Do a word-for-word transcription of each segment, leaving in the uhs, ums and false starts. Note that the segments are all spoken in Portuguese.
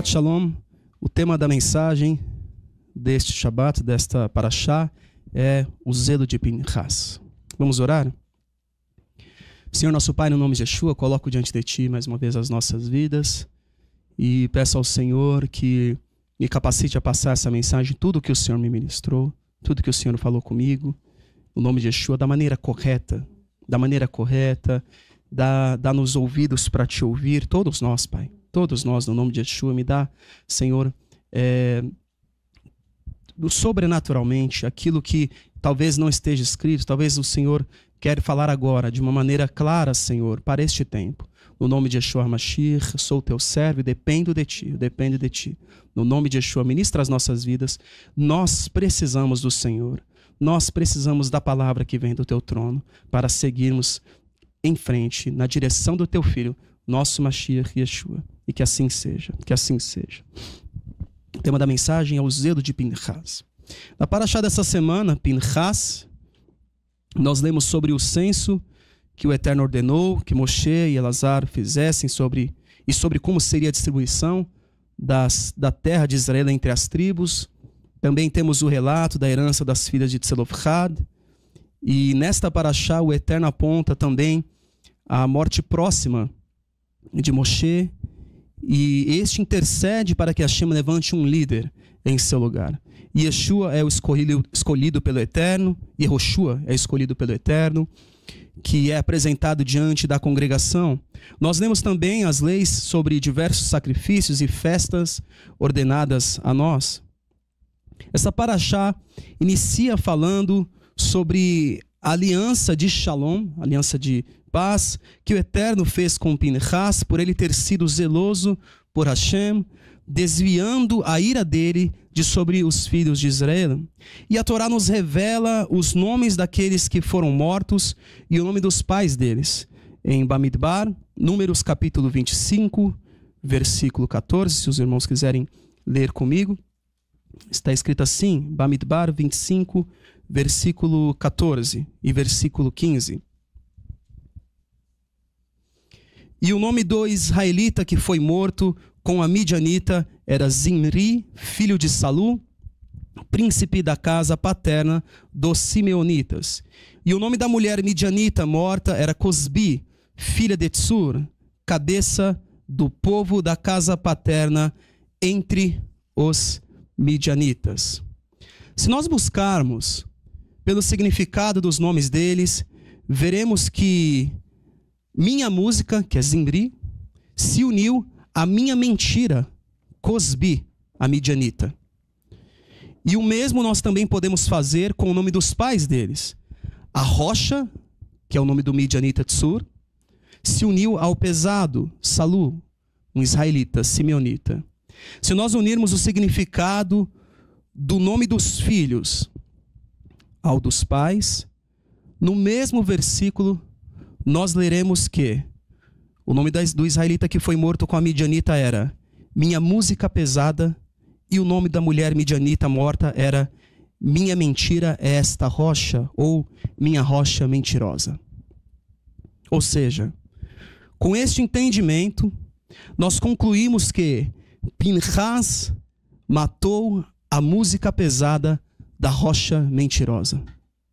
Shabbat Shalom. O tema da mensagem deste Shabbat, desta Parashá, é o zelo de Pinchas. Vamos orar? Senhor nosso Pai, no nome de Yeshua, coloco diante de Ti mais uma vez as nossas vidas e peço ao Senhor que me capacite a passar essa mensagem, tudo que o Senhor me ministrou, tudo que o Senhor falou comigo, no nome de Yeshua, da maneira correta, da maneira correta, dá, dá nos ouvidos para Te ouvir, todos nós, Pai, todos nós, no nome de Yeshua, me dá, Senhor, é, sobrenaturalmente, aquilo que talvez não esteja escrito, talvez o Senhor quer falar agora, de uma maneira clara, Senhor, para este tempo. No nome de Yeshua Mashiach, sou teu servo e dependo de Ti, dependo de Ti. No nome de Yeshua, ministra as nossas vidas. Nós precisamos do Senhor. Nós precisamos da palavra que vem do Teu trono para seguirmos em frente, na direção do Teu Filho, nosso Mashiach Yeshua. E que assim seja, que assim seja. O tema da mensagem é o zelo de Pinchas. Na Parashá dessa semana, Pinchas, nós lemos sobre o censo que o Eterno ordenou que Moshe e Elazar fizessem sobre, e sobre como seria a distribuição das, da terra de Israel entre as tribos. Também temos o relato da herança das filhas de Tzelofhad. E nesta Parashá o Eterno aponta também a morte próxima de Moshe. E este intercede para que Hashem levante um líder em seu lugar. E Yeshua é o escolhido, escolhido pelo Eterno, e Yehoshua é escolhido pelo Eterno, que é apresentado diante da congregação. Nós lemos também as leis sobre diversos sacrifícios e festas ordenadas a nós. Essa Parashá inicia falando sobre a aliança de Shalom, aliança de paz, que o Eterno fez com Pinchas, por ele ter sido zeloso por Hashem, desviando a ira dele de sobre os filhos de Israel. E a Torá nos revela os nomes daqueles que foram mortos e o nome dos pais deles. Em Bamidbar, Números capítulo vinte e cinco, versículo quatorze, se os irmãos quiserem ler comigo, está escrito assim, Bamidbar vinte e cinco, versículo quatorze e versículo quinze. E o nome do israelita que foi morto com a midianita era Zimri, filho de Salu, príncipe da casa paterna dos simeonitas. E o nome da mulher midianita morta era Cosbi, filha de Tsur, cabeça do povo da casa paterna entre os midianitas. Se nós buscarmos pelo significado dos nomes deles, veremos que minha música, que é Zimri, se uniu à minha mentira, Cosbi, a midianita. E o mesmo nós também podemos fazer com o nome dos pais deles. A rocha, que é o nome do midianita Tsur, se uniu ao pesado, Salu, um israelita, simeonita. Se nós unirmos o significado do nome dos filhos ao dos pais, no mesmo versículo nós leremos que o nome do israelita que foi morto com a midianita era minha música pesada, e o nome da mulher midianita morta era minha mentira é esta rocha, ou minha rocha mentirosa. Ou seja, com este entendimento, nós concluímos que Pinchas matou a música pesada da rocha mentirosa.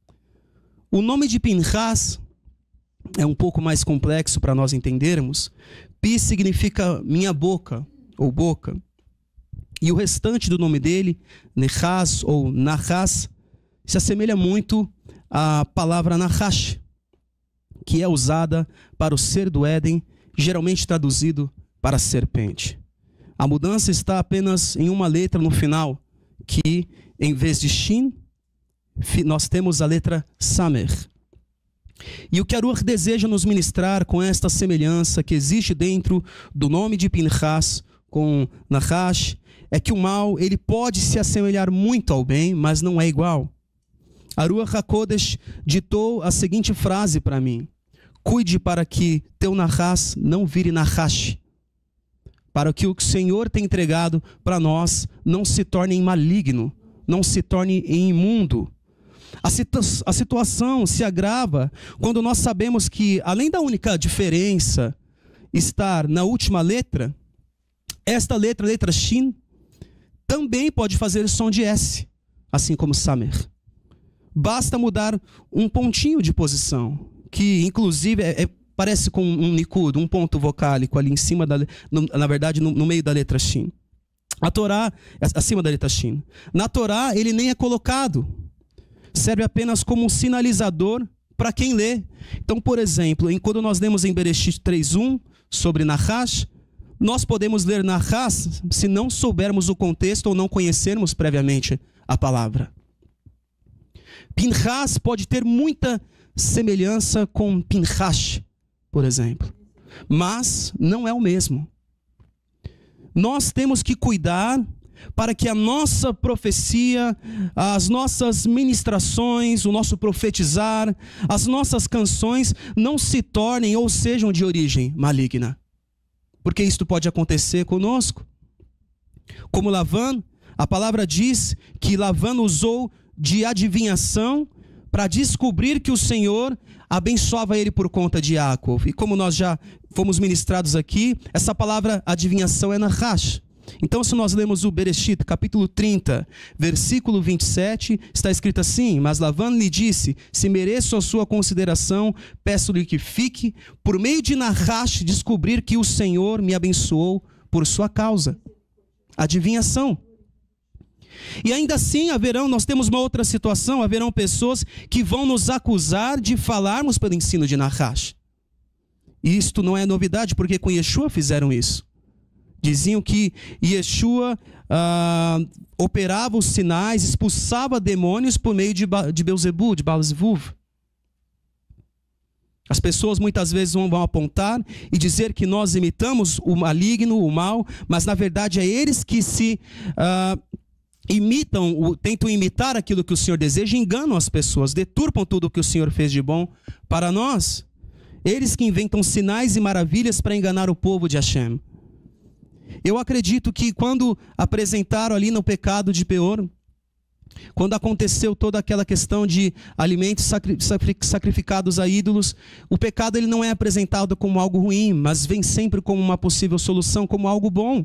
O nome de Pinchas é um pouco mais complexo para nós entendermos. Pi significa minha boca, ou boca. E o restante do nome dele, Nechas ou Nachas, se assemelha muito à palavra Nachash, que é usada para o ser do Éden, geralmente traduzido para serpente. A mudança está apenas em uma letra no final, que em vez de Shin, nós temos a letra Samer. E o que Aruach deseja nos ministrar com esta semelhança que existe dentro do nome de Pinchas com Nachash é que o mal ele pode se assemelhar muito ao bem, mas não é igual. Aruach HaKodesh ditou a seguinte frase para mim: cuide para que teu Nachas não vire Nachash, para que o que o Senhor tem entregado para nós não se torne maligno, não se torne imundo. A, situ a situação se agrava quando nós sabemos que, além da única diferença estar na última letra, Esta letra, a letra Shin, também pode fazer som de S, assim como Samer. Basta mudar um pontinho de posição, que inclusive é, é, parece com um nikud, um ponto vocálico ali em cima, da, no, na verdade no, no meio da letra Shin. A Torá, acima da letra Shin. Na Torá ele nem é colocado, serve apenas como um sinalizador para quem lê. Então, por exemplo, quando nós lemos em Bereshit três um sobre Nahash, nós podemos ler Nahash se não soubermos o contexto ou não conhecermos previamente a palavra. Pinchas pode ter muita semelhança com Pinhash, por exemplo, mas não é o mesmo. Nós temos que cuidar para que a nossa profecia, as nossas ministrações, o nosso profetizar, as nossas canções não se tornem ou sejam de origem maligna. Porque isto pode acontecer conosco. Como Lavan, a palavra diz que Lavan usou de adivinhação para descobrir que o Senhor abençoava ele por conta de Yaakov. E como nós já fomos ministrados aqui, essa palavra adivinhação é Nahash. Então, se nós lemos o Bereshit, capítulo trinta, versículo vinte e sete, está escrito assim: mas Lavan lhe disse, se mereço a sua consideração, peço-lhe que fique, por meio de Nahash, descobrir que o Senhor me abençoou por sua causa. Adivinhação. E ainda assim haverão, nós temos uma outra situação, haverão pessoas que vão nos acusar de falarmos pelo ensino de Nahash. E isto não é novidade, porque com Yeshua fizeram isso. Diziam que Yeshua ah, operava os sinais, expulsava demônios por meio de, de Beuzebu, de Baal-Zevuv. As pessoas muitas vezes vão, vão apontar e dizer que nós imitamos o maligno, o mal, mas na verdade é eles que se ah, imitam, tentam imitar aquilo que o Senhor deseja, enganam as pessoas, deturpam tudo o que o Senhor fez de bom para nós. Eles que inventam sinais e maravilhas para enganar o povo de Hashem. Eu acredito que quando apresentaram ali no pecado de Peor, quando aconteceu toda aquela questão de alimentos sacri sacrificados a ídolos, o pecado ele não é apresentado como algo ruim, mas vem sempre como uma possível solução, como algo bom.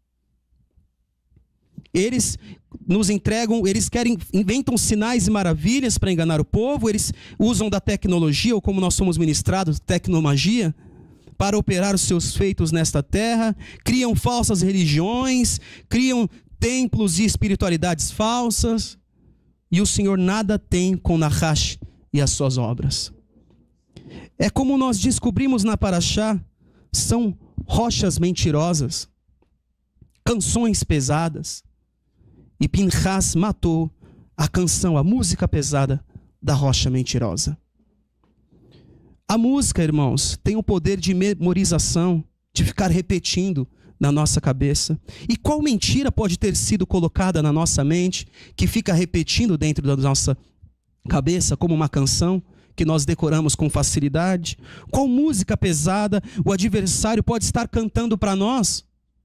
Eles nos entregam, eles querem, inventam sinais e maravilhas para enganar o povo, eles usam da tecnologia, ou como nós somos ministrados, tecnomagia, para operar os seus feitos nesta terra, criam falsas religiões, criam templos e espiritualidades falsas, e o Senhor nada tem com Nahash e as suas obras. É como nós descobrimos na Parashá, são rochas mentirosas, canções pesadas, e Pinchas matou a canção, a música pesada da rocha mentirosa. A música, irmãos, tem o poder de memorização, de ficar repetindo na nossa cabeça. E qual mentira pode ter sido colocada na nossa mente, que fica repetindo dentro da nossa cabeça, como uma canção que nós decoramos com facilidade? Qual música pesada o adversário pode estar cantando para nós?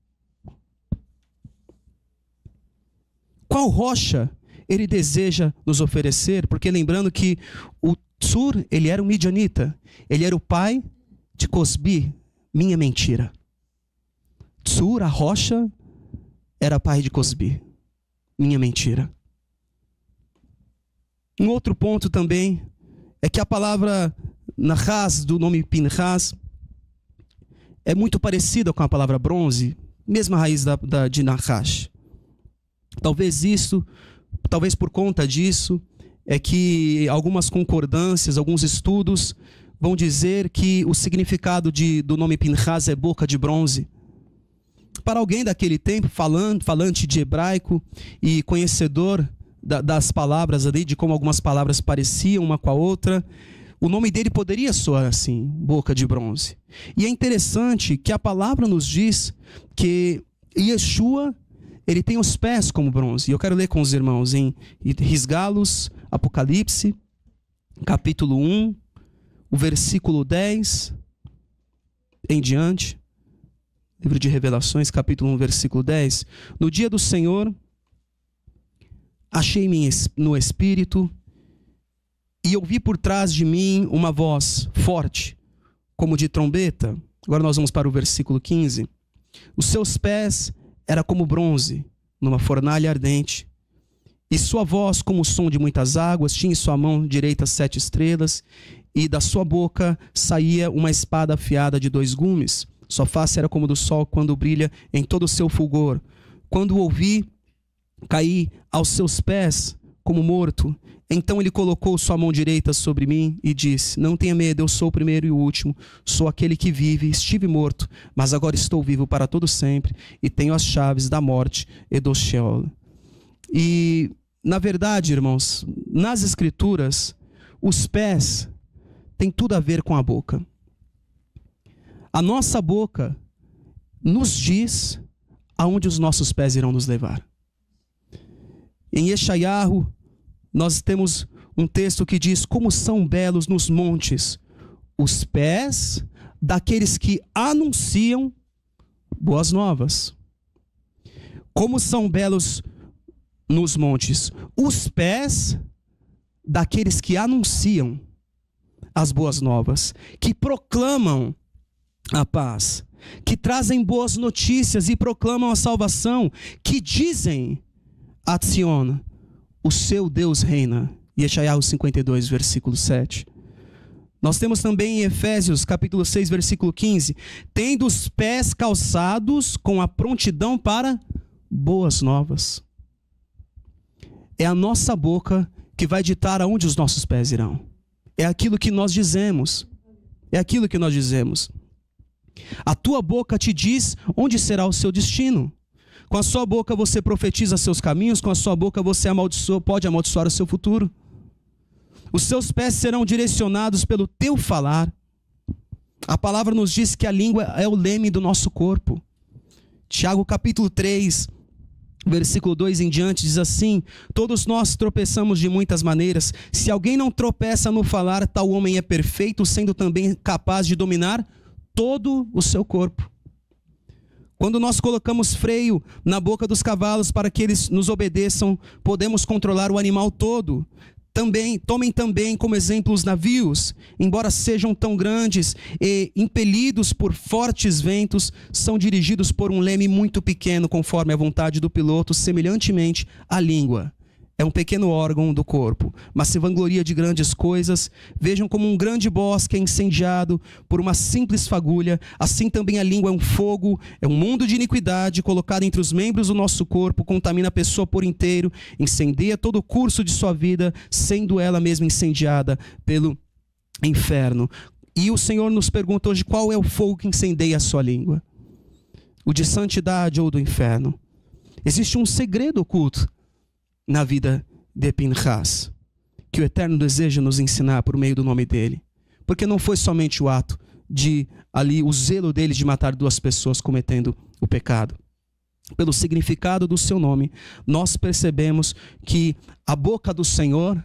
Qual rocha ele deseja nos oferecer? Porque lembrando que o Tsur, ele era um midianita. Ele era o pai de Cosbi, minha mentira. Tsur, a rocha, era pai de Cosbi, minha mentira. Um outro ponto também é que a palavra Nahas, do nome Pinchas, é muito parecida com a palavra bronze, mesma raiz da, da, de Nahash. Talvez isso, talvez por conta disso, é que algumas concordâncias, alguns estudos vão dizer que o significado de, do nome Pinchas é boca de bronze. Para alguém daquele tempo, falando, falante de hebraico e conhecedor da, das palavras ali, de como algumas palavras pareciam uma com a outra, o nome dele poderia soar assim, boca de bronze. E é interessante que a palavra nos diz que Yeshua, ele tem os pés como bronze. E eu quero ler com os irmãos em Risgalos, Apocalipse, capítulo um, o versículo dez em diante. Livro de Revelações, capítulo um, versículo dez. No dia do Senhor, achei-me no Espírito e ouvi por trás de mim uma voz forte, como de trombeta. Agora nós vamos para o versículo quinze. Os seus pés eram como bronze, numa fornalha ardente. E sua voz, como o som de muitas águas, tinha em sua mão direita sete estrelas, e da sua boca saía uma espada afiada de dois gumes. Sua face era como do sol quando brilha em todo o seu fulgor. Quando o ouvi, caí aos seus pés como morto. Então ele colocou sua mão direita sobre mim e disse: não tenha medo, eu sou o primeiro e o último, sou aquele que vive. Estive morto, mas agora estou vivo para todo sempre, e tenho as chaves da morte e do Sheol. E, na verdade, irmãos, nas Escrituras, os pés têm tudo a ver com a boca. A nossa boca nos diz aonde os nossos pés irão nos levar. Em Yeshayahu, nós temos um texto que diz: como são belos nos montes os pés daqueles que anunciam boas novas. Como são belos nos montes os pés daqueles que anunciam as boas novas, que proclamam a paz, que trazem boas notícias e proclamam a salvação, que dizem a Sion: o seu Deus reina. Yeshayahu cinquenta e dois, versículo sete. Nós temos também em Efésios, capítulo seis, versículo quinze: tendo os pés calçados com a prontidão para boas novas. É a nossa boca que vai ditar aonde os nossos pés irão. É aquilo que nós dizemos. É aquilo que nós dizemos. A tua boca te diz onde será o seu destino. Com a sua boca você profetiza seus caminhos, com a sua boca você amaldiçoa, pode amaldiçoar o seu futuro. Os seus pés serão direcionados pelo teu falar. A palavra nos diz que a língua é o leme do nosso corpo. Tiago capítulo três, versículo dois em diante diz assim: todos nós tropeçamos de muitas maneiras. Se alguém não tropeça no falar, tal homem é perfeito, sendo também capaz de dominar todo o seu corpo. Quando nós colocamos freio na boca dos cavalos para que eles nos obedeçam, podemos controlar o animal todo. Também, tomem também como exemplo os navios, embora sejam tão grandes e impelidos por fortes ventos, são dirigidos por um leme muito pequeno, conforme a vontade do piloto, semelhantemente à língua. É um pequeno órgão do corpo, mas se vangloria de grandes coisas. Vejam como um grande bosque é incendiado por uma simples fagulha. Assim também a língua é um fogo, é um mundo de iniquidade colocado entre os membros do nosso corpo, contamina a pessoa por inteiro, incendeia todo o curso de sua vida, sendo ela mesma incendiada pelo inferno. E o Senhor nos pergunta hoje: qual é o fogo que incendeia a sua língua? O de santidade ou do inferno? Existe um segredo oculto na vida de Pinchas, que o Eterno deseja nos ensinar por meio do nome dele. Porque não foi somente o ato de ali, o zelo dele de matar duas pessoas cometendo o pecado. Pelo significado do seu nome, nós percebemos que a boca do Senhor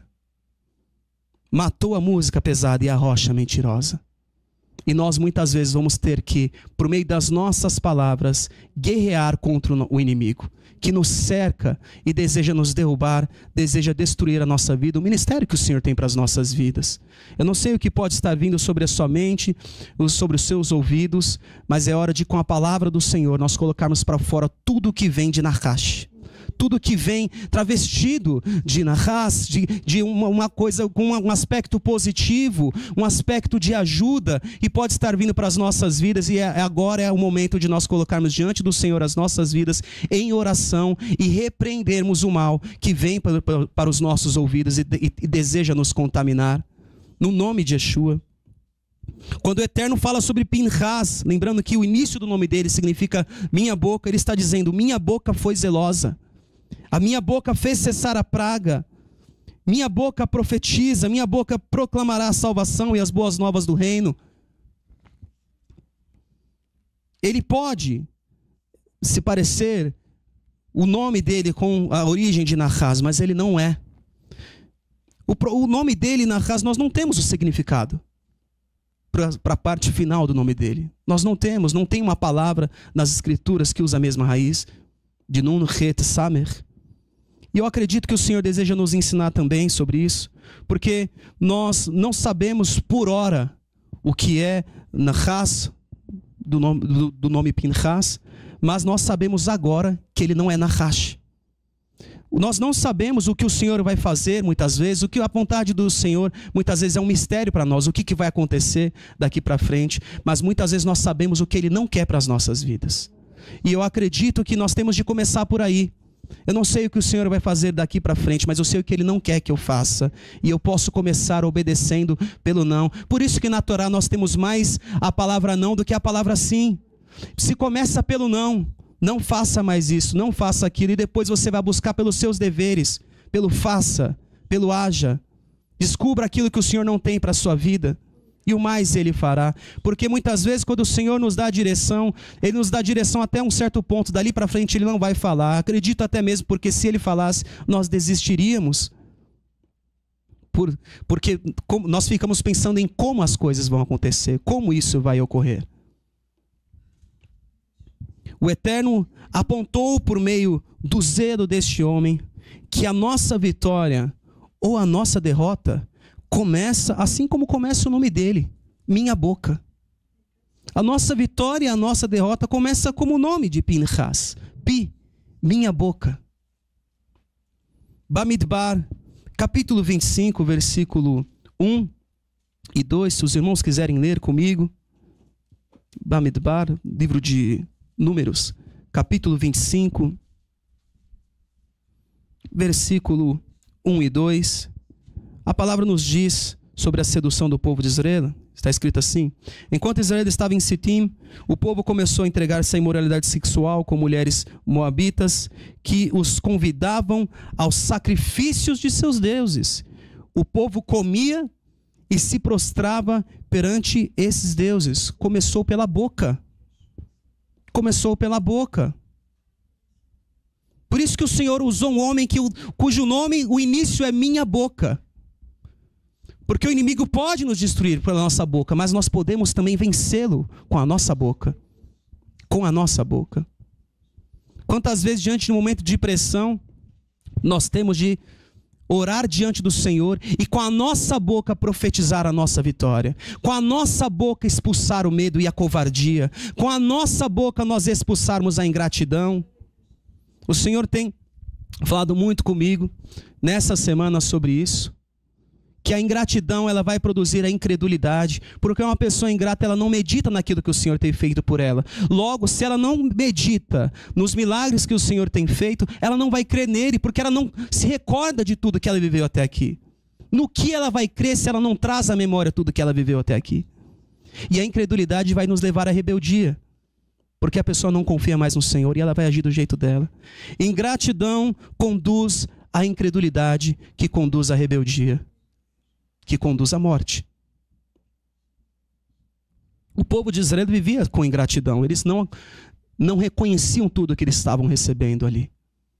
matou a música pesada e a rocha mentirosa. E nós muitas vezes vamos ter que, por meio das nossas palavras, guerrear contra o inimigo, que nos cerca e deseja nos derrubar, deseja destruir a nossa vida, o ministério que o Senhor tem para as nossas vidas. Eu não sei o que pode estar vindo sobre a sua mente, sobre os seus ouvidos, mas é hora de, com a palavra do Senhor, nós colocarmos para fora tudo que vem de Nahash. Tudo que vem travestido de Nahas, de, de uma, uma coisa com um aspecto positivo, um aspecto de ajuda, e pode estar vindo para as nossas vidas, e é, agora é o momento de nós colocarmos diante do Senhor as nossas vidas em oração e repreendermos o mal que vem para, para, para os nossos ouvidos e, e, e deseja nos contaminar, no nome de Yeshua. Quando o Eterno fala sobre Pinchas, lembrando que o início do nome dele significa minha boca, ele está dizendo: minha boca foi zelosa. A minha boca fez cessar a praga. Minha boca profetiza, minha boca proclamará a salvação e as boas novas do reino. Ele pode se parecer o nome dele com a origem de Nahas, mas ele não é. O, o nome dele, Nahas, nós não temos o significado para a parte final do nome dele. Nós não temos, não tem uma palavra nas escrituras que usa a mesma raiz de Nun, Het, Samer. E eu acredito que o Senhor deseja nos ensinar também sobre isso, porque nós não sabemos por hora o que é Nahas, do nome, do, do nome Pinchas, mas nós sabemos agora que ele não é Nahash. Nós não sabemos o que o Senhor vai fazer muitas vezes, o que a vontade do Senhor muitas vezes é um mistério para nós, o que, que vai acontecer daqui para frente, mas muitas vezes nós sabemos o que ele não quer para as nossas vidas. E eu acredito que nós temos de começar por aí. Eu não sei o que o Senhor vai fazer daqui para frente, mas eu sei o que ele não quer que eu faça. E eu posso começar obedecendo pelo não. Por isso que na Torá nós temos mais a palavra não do que a palavra sim. Se começa pelo não, não faça mais isso, não faça aquilo, e depois você vai buscar pelos seus deveres, pelo faça, pelo haja. Descubra aquilo que o Senhor não tem para a sua vida. E o mais ele fará. Porque muitas vezes quando o Senhor nos dá a direção, ele nos dá a direção até um certo ponto. Dali para frente ele não vai falar. Acredito até mesmo porque se ele falasse, nós desistiríamos. Por, porque como, nós ficamos pensando em como as coisas vão acontecer. Como isso vai ocorrer. O Eterno apontou por meio do zelo deste homem que a nossa vitória ou a nossa derrota começa assim como começa o nome dele, minha boca. A nossa vitória e a nossa derrota começa como o nome de Pinchas, Pi, minha boca. Bamidbar, capítulo vinte e cinco, versículo um e dois, se os irmãos quiserem ler comigo. Bamidbar, livro de Números, capítulo vinte e cinco, versículo um e dois. A palavra nos diz sobre a sedução do povo de Israel. Está escrito assim: enquanto Israel estava em Sitim, o povo começou a entregar-se à imoralidade sexual com mulheres moabitas que os convidavam aos sacrifícios de seus deuses. O povo comia e se prostrava perante esses deuses. Começou pela boca. Começou pela boca. Por isso que o Senhor usou um homem que, cujo nome, o início é minha boca. Porque o inimigo pode nos destruir pela nossa boca, mas nós podemos também vencê-lo com a nossa boca. Com a nossa boca. Quantas vezes, diante de um momento de pressão, nós temos de orar diante do Senhor e com a nossa boca profetizar a nossa vitória. Com a nossa boca expulsar o medo e a covardia. Com a nossa boca nós expulsarmos a ingratidão. O Senhor tem falado muito comigo nessa semana sobre isso. Que a ingratidão ela vai produzir a incredulidade, porque uma pessoa ingrata ela não medita naquilo que o Senhor tem feito por ela. Logo, se ela não medita nos milagres que o Senhor tem feito, ela não vai crer nele, porque ela não se recorda de tudo que ela viveu até aqui. No que ela vai crer se ela não traz à memória tudo que ela viveu até aqui? E a incredulidade vai nos levar à rebeldia, porque a pessoa não confia mais no Senhor e ela vai agir do jeito dela. Ingratidão conduz à incredulidade, que conduz à rebeldia, que conduz à morte. O povo de Israel vivia com ingratidão. Eles não, não reconheciam tudo que eles estavam recebendo ali.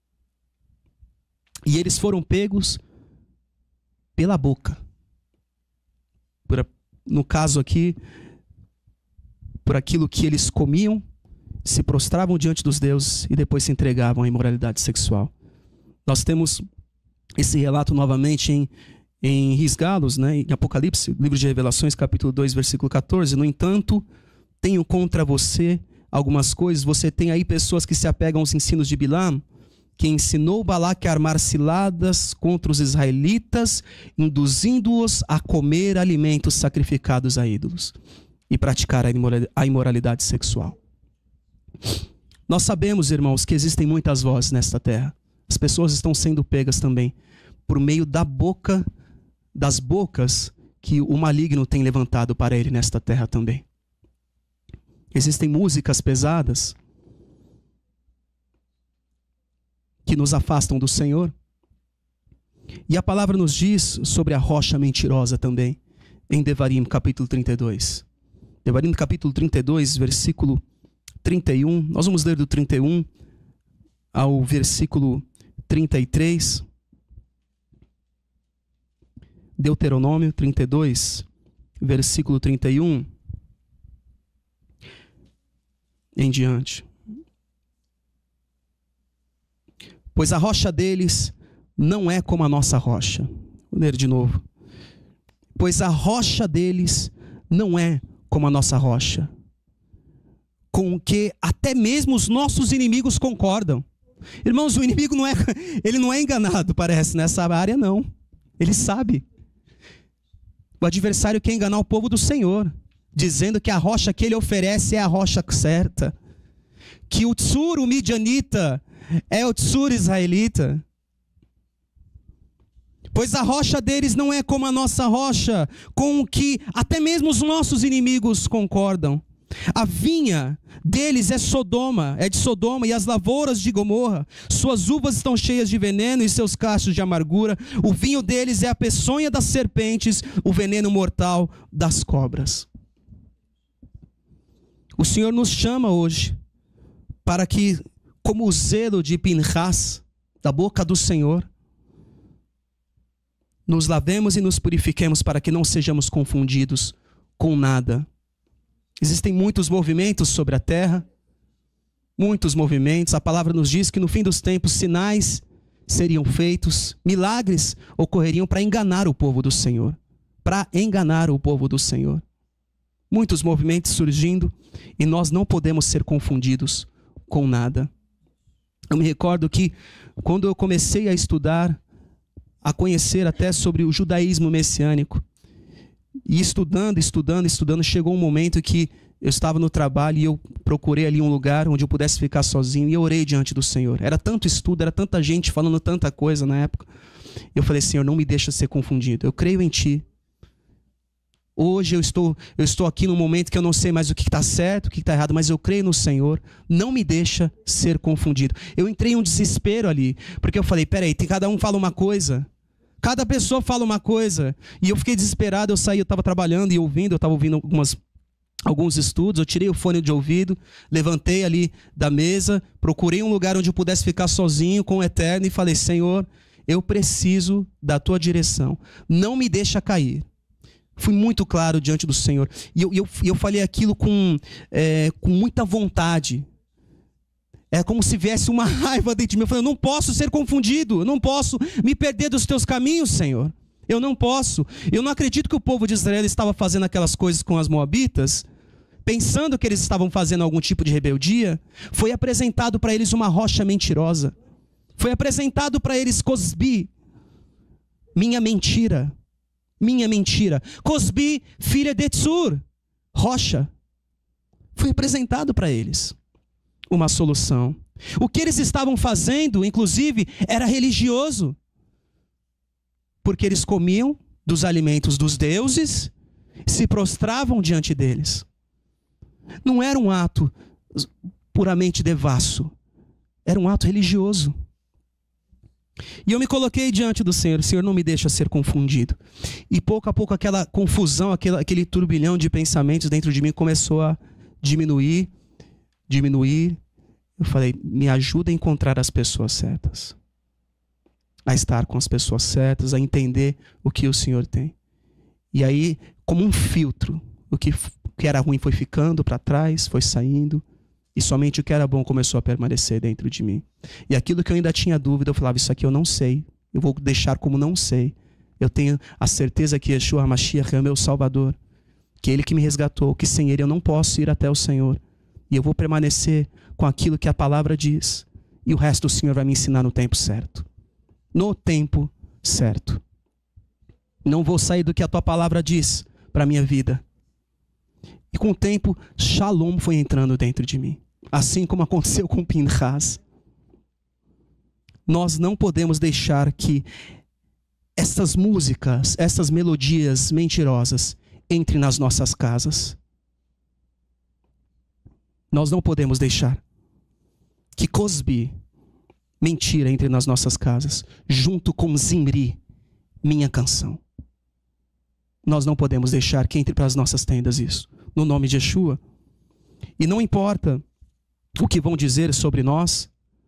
E eles foram pegos pela boca. Por, no caso aqui, por aquilo que eles comiam, se prostravam diante dos deuses e depois se entregavam à imoralidade sexual. Nós temos esse relato novamente em Em Risgalos, né, em Apocalipse, livro de Revelações, capítulo dois, versículo catorze. No entanto, tenho contra você algumas coisas. Você tem aí pessoas que se apegam aos ensinos de Bilam, que ensinou Balaque a armar ciladas contra os israelitas, induzindo-os a comer alimentos sacrificados a ídolos e praticar a imoralidade sexual. Nós sabemos, irmãos, que existem muitas vozes nesta terra. As pessoas estão sendo pegas também por meio da boca das bocas que o maligno tem levantado para ele nesta terra também. Existem músicas pesadas que nos afastam do Senhor. E a palavra nos diz sobre a rocha mentirosa também, em Devarim, capítulo trinta e dois. Devarim, capítulo trinta e dois, versículo trinta e um. Nós vamos ler do trinta e um ao versículo trinta e três. Deuteronômio trinta e dois, versículo trinta e um em diante. Pois a rocha deles não é como a nossa rocha. Vou ler de novo. Pois a rocha deles não é como a nossa rocha, com o que até mesmo os nossos inimigos concordam. Irmãos, o inimigo não é, ele não é enganado, parece, nessa área não. Ele sabe. O adversário quer enganar o povo do Senhor, dizendo que a rocha que ele oferece é a rocha certa. Que o Tsur, o midianita, é o Tsur israelita. Pois a rocha deles não é como a nossa rocha, com o que até mesmo os nossos inimigos concordam. A vinha deles é Sodoma, é de Sodoma, e as lavouras de Gomorra. Suas uvas estão cheias de veneno e seus cachos de amargura. O vinho deles é a peçonha das serpentes, o veneno mortal das cobras. O Senhor nos chama hoje para que, como o zelo de Pinhas, da boca do Senhor, nos lavemos e nos purifiquemos para que não sejamos confundidos com nada. Existem muitos movimentos sobre a terra, muitos movimentos. A palavra nos diz que no fim dos tempos sinais seriam feitos, milagres ocorreriam para enganar o povo do Senhor, para enganar o povo do Senhor. Muitos movimentos surgindo e nós não podemos ser confundidos com nada. Eu me recordo que quando eu comecei a estudar, a conhecer até sobre o judaísmo messiânico, e estudando, estudando, estudando, chegou um momento que eu estava no trabalho e eu procurei ali um lugar onde eu pudesse ficar sozinho e eu orei diante do Senhor. Era tanto estudo, era tanta gente falando tanta coisa na época. Eu falei, Senhor, não me deixa ser confundido. Eu creio em Ti. Hoje eu estou, eu estou aqui num momento que eu não sei mais o que está certo, o que está errado, mas eu creio no Senhor. Não me deixa ser confundido. Eu entrei em um desespero ali, porque eu falei, peraí, tem, cada um fala uma coisa. Cada pessoa fala uma coisa. E eu fiquei desesperado, eu saí, eu estava trabalhando e ouvindo, eu estava ouvindo algumas, alguns estudos, eu tirei o fone de ouvido, levantei ali da mesa, procurei um lugar onde eu pudesse ficar sozinho com o Eterno e falei, Senhor, eu preciso da Tua direção. Não me deixa cair. Fui muito claro diante do Senhor. E eu, eu, eu falei aquilo com, é, com muita vontade. É como se viesse uma raiva dentro de mim. Eu falei, eu não posso ser confundido. Eu não posso me perder dos Teus caminhos, Senhor. Eu não posso. Eu não acredito que o povo de Israel estava fazendo aquelas coisas com as moabitas, pensando que eles estavam fazendo algum tipo de rebeldia. Foi apresentado para eles uma rocha mentirosa. Foi apresentado para eles Cosbi, minha mentira. Minha mentira. Cosbi, filha de Tsur, rocha. Foi apresentado para eles uma solução. O que eles estavam fazendo, inclusive, era religioso. Porque eles comiam dos alimentos dos deuses, se prostravam diante deles. Não era um ato puramente devasso. Era um ato religioso. E eu me coloquei diante do Senhor. Senhor, não me deixa ser confundido. E pouco a pouco aquela confusão, aquele, aquele turbilhão de pensamentos dentro de mim começou a diminuir, diminuir. Eu falei, me ajuda a encontrar as pessoas certas. A estar com as pessoas certas, a entender o que o Senhor tem. E aí, como um filtro, o que, o que era ruim foi ficando para trás, foi saindo. E somente o que era bom começou a permanecer dentro de mim. E aquilo que eu ainda tinha dúvida, eu falava, isso aqui eu não sei. Eu vou deixar como não sei. Eu tenho a certeza que Yeshua HaMashiach é o meu Salvador. Que é Ele que me resgatou, que sem Ele eu não posso ir até o Senhor. E eu vou permanecer com aquilo que a palavra diz. E o resto o Senhor vai me ensinar no tempo certo. No tempo certo. Não vou sair do que a Tua palavra diz para a minha vida. E com o tempo, Shalom foi entrando dentro de mim. Assim como aconteceu com Pinhas. Nós não podemos deixar que essas músicas, essas melodias mentirosas entrem nas nossas casas. Nós não podemos deixar que Cosbi, mentira, entre nas nossas casas, junto com Zimri, minha canção. Nós não podemos deixar que entre para as nossas tendas isso. No nome de Yeshua. E não importa o que vão dizer sobre nós,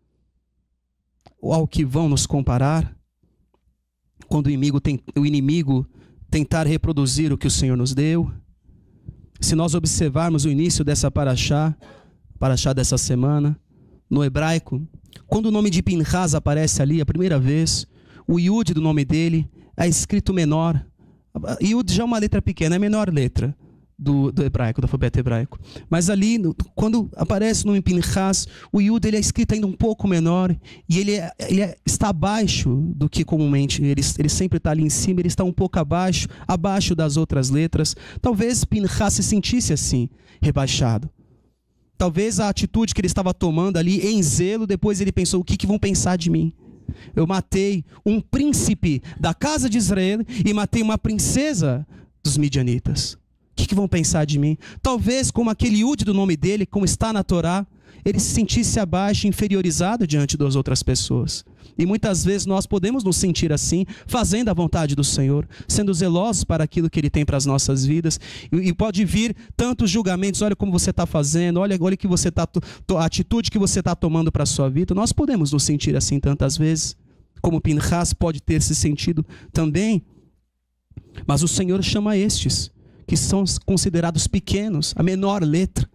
ou ao que vão nos comparar, quando o inimigo, tem, o inimigo tentar reproduzir o que o Senhor nos deu. Se nós observarmos o início dessa paraxá, paraxá dessa semana, no hebraico, quando o nome de Pinhas aparece ali a primeira vez, o Yud do nome dele é escrito menor. Yud já é uma letra pequena, é a menor letra. do, do hebraico, do alfabeto hebraico. Mas ali, quando aparece no Pinchas, o Yud ele é escrito ainda um pouco menor e ele, é, ele é, está abaixo do que comumente, ele, ele sempre está ali em cima, ele está um pouco abaixo, abaixo das outras letras. Talvez Pinchas se sentisse assim, rebaixado. Talvez a atitude que ele estava tomando ali em zelo, depois ele pensou, o que, que vão pensar de mim? Eu matei um príncipe da casa de Israel e matei uma princesa dos midianitas. O que, que vão pensar de mim? Talvez, como aquele Yud do nome dele, como está na Torá, ele se sentisse abaixo, inferiorizado diante das outras pessoas. E muitas vezes nós podemos nos sentir assim, fazendo a vontade do Senhor, sendo zelosos para aquilo que Ele tem para as nossas vidas. E, e pode vir tantos julgamentos, olha como você está fazendo, olha, olha que você tá, a atitude que você está tomando para a sua vida. Nós podemos nos sentir assim tantas vezes, como Pinchas pode ter se sentido também. Mas o Senhor chama estes, que são considerados pequenos, a menor letra.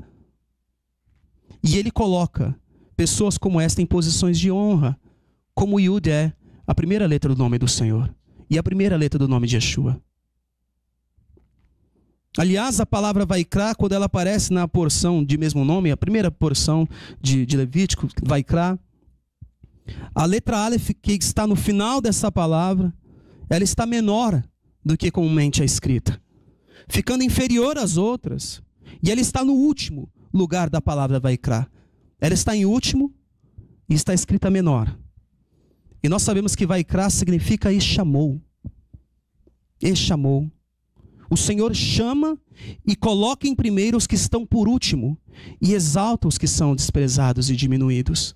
E Ele coloca pessoas como esta em posições de honra, como Yud é a primeira letra do nome do Senhor e a primeira letra do nome de Yeshua. Aliás, a palavra Vaikra, quando ela aparece na porção de mesmo nome, a primeira porção de, de Levítico, Vaikra, a letra Aleph, que está no final dessa palavra, ela está menor do que comumente é escrita, ficando inferior às outras, e ela está no último lugar da palavra Vaikra. Ela está em último e está escrita menor. E nós sabemos que Vaikra significa e chamou. E chamou. O Senhor chama e coloca em primeiro os que estão por último e exalta os que são desprezados e diminuídos.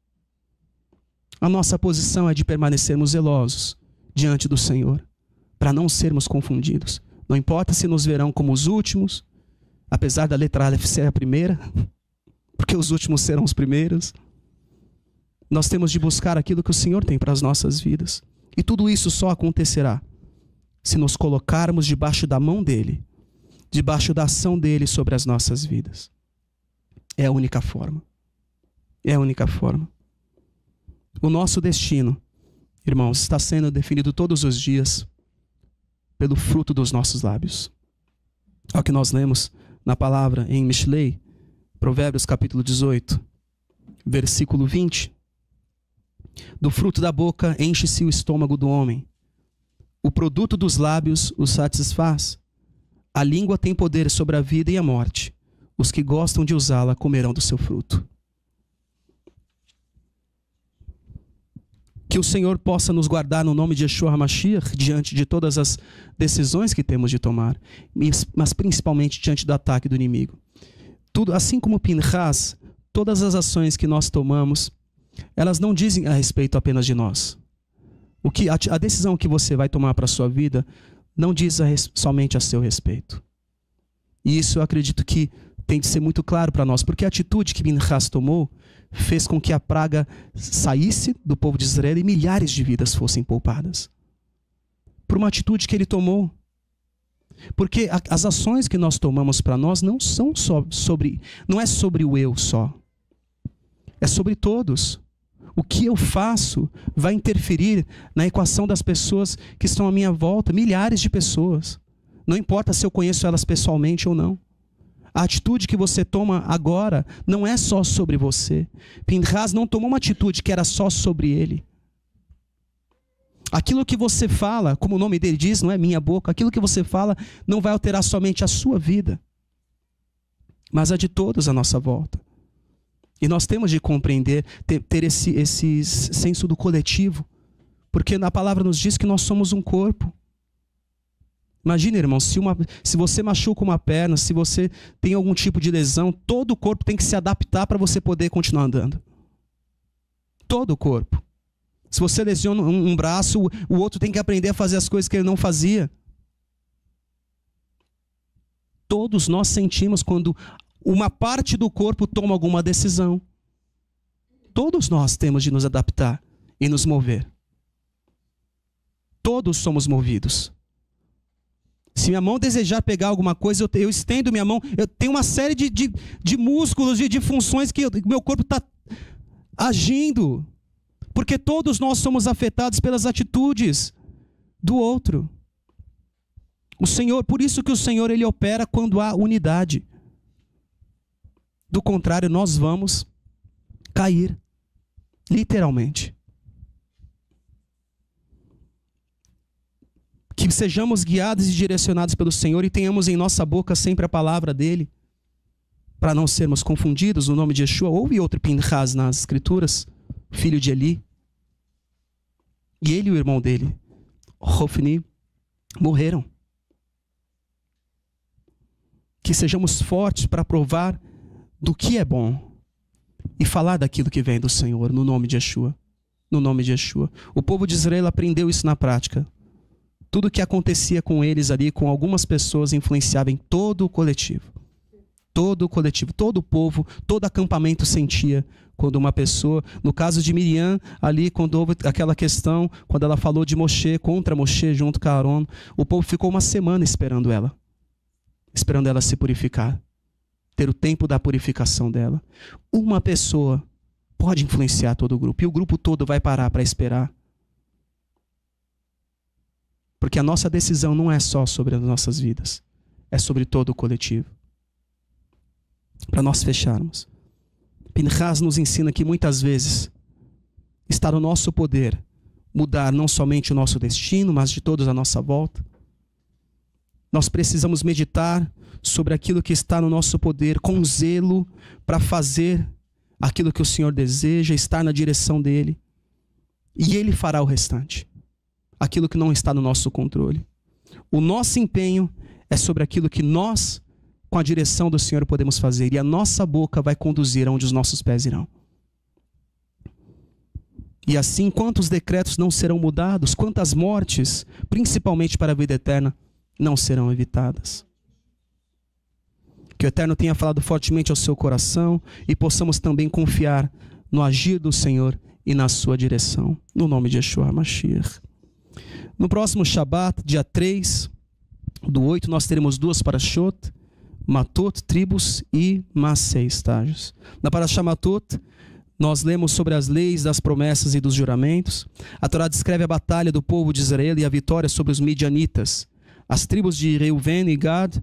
A nossa posição é de permanecermos zelosos diante do Senhor, para não sermos confundidos. Não importa se nos verão como os últimos, apesar da letra Aleph ser a primeira, porque os últimos serão os primeiros. Nós temos de buscar aquilo que o Senhor tem para as nossas vidas. E tudo isso só acontecerá se nos colocarmos debaixo da mão dEle, debaixo da ação dEle sobre as nossas vidas. É a única forma. É a única forma. O nosso destino, irmãos, está sendo definido todos os dias pelo fruto dos nossos lábios. É o que nós lemos na palavra em Mishlei, Provérbios capítulo dezoito, versículo vinte. Do fruto da boca enche-se o estômago do homem. O produto dos lábios o satisfaz. A língua tem poder sobre a vida e a morte. Os que gostam de usá-la comerão do seu fruto. Que o Senhor possa nos guardar no nome de Yeshua HaMashiach diante de todas as decisões que temos de tomar, mas principalmente diante do ataque do inimigo. Tudo, assim como Pinchas, todas as ações que nós tomamos, elas não dizem a respeito apenas de nós. O que, a, a decisão que você vai tomar para a sua vida não diz a res, somente a seu respeito. E isso eu acredito que tem de ser muito claro para nós, porque a atitude que Pinchas tomou fez com que a praga saísse do povo de Israel e milhares de vidas fossem poupadas. Por uma atitude que ele tomou. Porque a, as ações que nós tomamos para nós não são só sobre, não é sobre o eu só. É sobre todos. O que eu faço vai interferir na equação das pessoas que estão à minha volta, milhares de pessoas. Não importa se eu conheço elas pessoalmente ou não. A atitude que você toma agora não é só sobre você. Pinchas não tomou uma atitude que era só sobre ele. Aquilo que você fala, como o nome dele diz, não é minha boca, aquilo que você fala não vai alterar somente a sua vida, mas a de todos à nossa volta. E nós temos de compreender, ter, ter esse, esse senso do coletivo, porque a palavra nos diz que nós somos um corpo. Imagina, irmão, se, uma, se você machuca uma perna, se você tem algum tipo de lesão, todo o corpo tem que se adaptar para você poder continuar andando. Todo o corpo. Se você lesiona um, um braço, o, o outro tem que aprender a fazer as coisas que ele não fazia. Todos nós sentimos quando uma parte do corpo toma alguma decisão. Todos nós temos de nos adaptar e nos mover. Todos somos movidos. Se minha mão desejar pegar alguma coisa, eu, eu estendo minha mão. Eu tenho uma série de, de, de músculos, de, de funções que o meu corpo está agindo. Porque todos nós somos afetados pelas atitudes do outro. O Senhor, por isso que o Senhor ele opera quando há unidade. Do contrário, nós vamos cair, literalmente. Que sejamos guiados e direcionados pelo Senhor e tenhamos em nossa boca sempre a palavra dele, para não sermos confundidos. No nome de Yeshua, houve outro Pinchas nas escrituras, filho de Eli, e ele e o irmão dele, Hofni, morreram. Que sejamos fortes para provar do que é bom e falar daquilo que vem do Senhor, no nome de Yeshua. No nome de Yeshua. O povo de Israel aprendeu isso na prática. Tudo que acontecia com eles ali, com algumas pessoas, influenciava em todo o coletivo. Todo o coletivo, todo o povo, todo acampamento sentia quando uma pessoa, no caso de Miriam, ali quando houve aquela questão, quando ela falou de Moshe, contra Moshe, junto com Aaron, o povo ficou uma semana esperando ela. Esperando ela se purificar. Ter o tempo da purificação dela. Uma pessoa pode influenciar todo o grupo. E o grupo todo vai parar para esperar. Porque a nossa decisão não é só sobre as nossas vidas. É sobre todo o coletivo. Para nós fecharmos. Pinchas nos ensina que muitas vezes está no nosso poder mudar não somente o nosso destino, mas de todos à nossa volta. Nós precisamos meditar sobre aquilo que está no nosso poder com zelo para fazer aquilo que o Senhor deseja, estar na direção dele. E ele fará o restante. Aquilo que não está no nosso controle. O nosso empenho é sobre aquilo que nós, com a direção do Senhor, podemos fazer. E a nossa boca vai conduzir aonde os nossos pés irão. E assim, quantos decretos não serão mudados? Quantas mortes, principalmente para a vida eterna, não serão evitadas. Que o Eterno tenha falado fortemente ao seu coração e possamos também confiar no agir do Senhor e na sua direção. No nome de Yeshua HaMashiach. No próximo Shabat, dia três do oito, nós teremos duas parashot, Matot, tribos, e Massei, estágios. Na parashá Matot, nós lemos sobre as leis das promessas e dos juramentos. A Torá descreve a batalha do povo de Israel e a vitória sobre os midianitas. As tribos de Reuven e Gad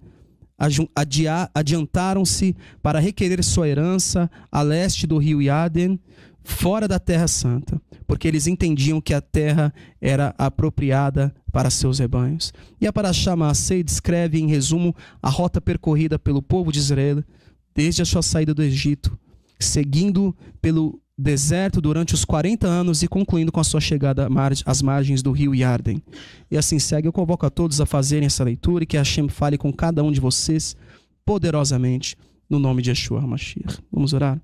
adiantaram-se para requerer sua herança a leste do rio Yarden, fora da Terra Santa, porque eles entendiam que a terra era apropriada para seus rebanhos. E a parashá Maasei descreve, em resumo, a rota percorrida pelo povo de Israel desde a sua saída do Egito, seguindo pelo deserto durante os quarenta anos e concluindo com a sua chegada às margens do rio Yarden. E assim segue, eu convoco a todos a fazerem essa leitura e que Hashem fale com cada um de vocês poderosamente no nome de Yeshua HaMashiach. Vamos orar?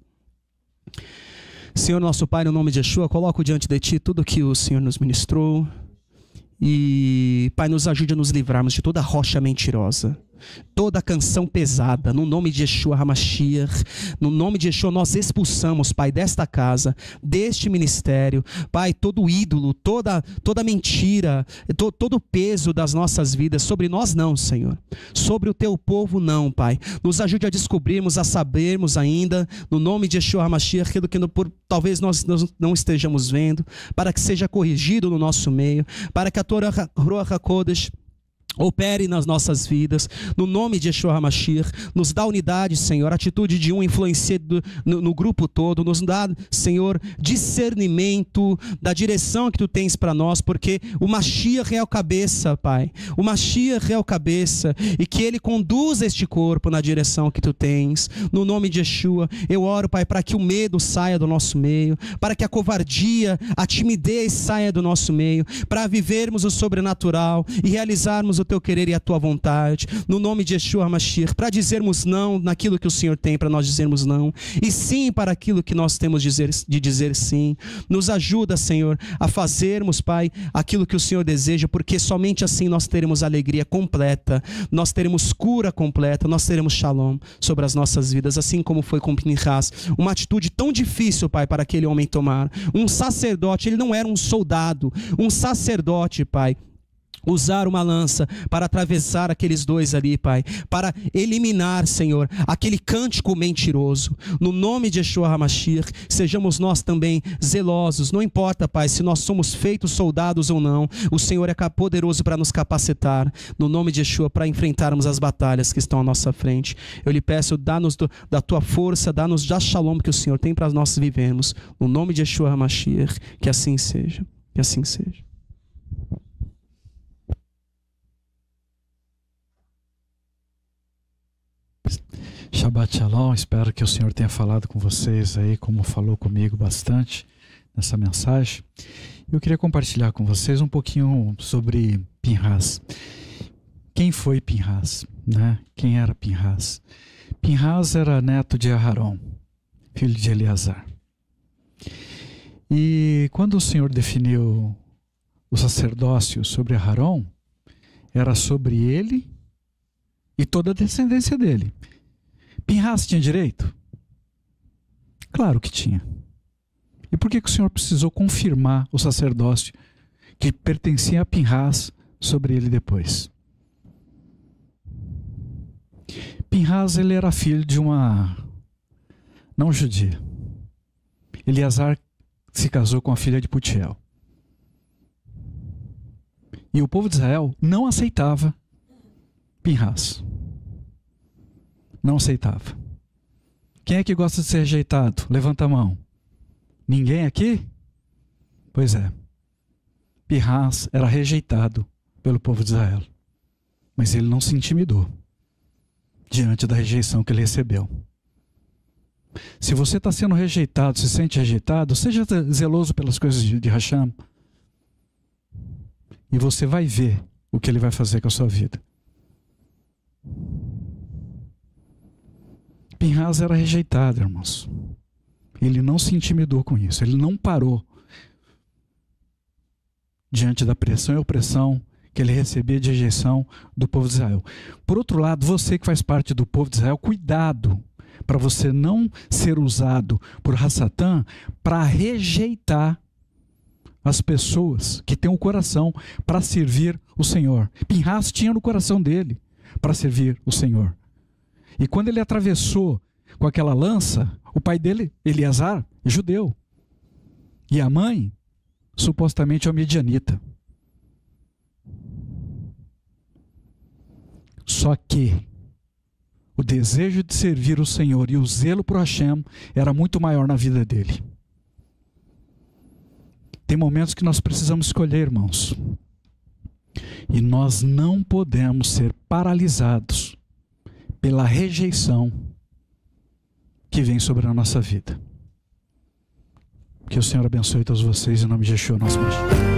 Senhor nosso Pai, no nome de Yeshua, coloco diante de Ti tudo que o Senhor nos ministrou e, Pai, nos ajude a nos livrarmos de toda rocha mentirosa, toda canção pesada, no nome de Yeshua HaMashiach. No nome de Yeshua nós expulsamos, Pai, desta casa, deste ministério, Pai, todo ídolo, toda, toda mentira, to, todo o peso das nossas vidas, sobre nós não, Senhor, sobre o Teu povo não, Pai. Nos ajude a descobrirmos, a sabermos ainda, no nome de Yeshua HaMashiach, aquilo que por, talvez nós, nós não estejamos vendo, para que seja corrigido no nosso meio, para que a Torá Ruach HaKodesh opere nas nossas vidas, no nome de Yeshua HaMashiach. Nos dá unidade, Senhor, atitude de um influencia no, no grupo todo, nos dá, Senhor, discernimento da direção que Tu tens para nós, porque o Mashiach é o cabeça, Pai, o Mashiach é o cabeça, e que Ele conduza este corpo na direção que Tu tens, no nome de Yeshua. Eu oro, Pai, para que o medo saia do nosso meio, para que a covardia, a timidez saia do nosso meio, para vivermos o sobrenatural e realizarmos o Teu querer e a Tua vontade, no nome de Yeshua HaMashiach, para dizermos não naquilo que o Senhor tem para nós dizermos não, e sim para aquilo que nós temos de dizer, de dizer sim. Nos ajuda, Senhor, a fazermos, Pai, aquilo que o Senhor deseja, porque somente assim nós teremos alegria completa, nós teremos cura completa, nós teremos shalom sobre as nossas vidas, assim como foi com Pinchas, uma atitude tão difícil, Pai, para aquele homem tomar. Um sacerdote, ele não era um soldado, um sacerdote, Pai, usar uma lança para atravessar aqueles dois ali, Pai, para eliminar, Senhor, aquele cântico mentiroso. No nome de Yeshua HaMashiach, sejamos nós também zelosos. Não importa, Pai, se nós somos feitos soldados ou não, o Senhor é poderoso para nos capacitar, no nome de Yeshua, para enfrentarmos as batalhas que estão à nossa frente. Eu lhe peço, dá-nos do, da tua força, dá-nos da shalom que o Senhor tem para nós vivemos. No nome de Yeshua HaMashiach, que assim seja, que assim seja. Shabbat Shalom, espero que o Senhor tenha falado com vocês aí, como falou comigo bastante nessa mensagem. Eu queria compartilhar com vocês um pouquinho sobre Pinhas. Quem foi Pinhas, né? Quem era Pinhas? Pinhas era neto de Aharon, filho de Eleazar. E quando o Senhor definiu o sacerdócio sobre Aharon, era sobre ele e toda a descendência dele. Pinhas tinha direito? Claro que tinha. E por que, que o Senhor precisou confirmar o sacerdócio que pertencia a Pinhas sobre ele depois? Pinhas, ele era filho de uma não judia. Eleazar se casou com a filha de Putiel. E o povo de Israel não aceitava Pinhas. Não aceitava. Quem é que gosta de ser rejeitado? Levanta a mão. Ninguém aqui? Pois é. Pinhas era rejeitado pelo povo de Israel. Mas ele não se intimidou diante da rejeição que ele recebeu. Se você está sendo rejeitado, se sente rejeitado, seja zeloso pelas coisas de, de Hashem. E você vai ver o que ele vai fazer com a sua vida. Pinhas era rejeitado, irmãos. Ele não se intimidou com isso. Ele não parou diante da pressão e opressão que ele recebia de rejeição do povo de Israel. Por outro lado, você que faz parte do povo de Israel, cuidado para você não ser usado por Hassatã para rejeitar as pessoas que têm o coração para servir o Senhor. Pinhas tinha no coração dele para servir o Senhor. E quando ele atravessou com aquela lança, o pai dele, Eleazar, é judeu. E a mãe, supostamente, é uma midianita. Só que o desejo de servir o Senhor e o zelo por Hashem era muito maior na vida dele. Tem momentos que nós precisamos escolher, irmãos. E nós não podemos ser paralisados pela rejeição que vem sobre a nossa vida. Que o Senhor abençoe todos vocês em nome de Yeshua, nosso Mestre.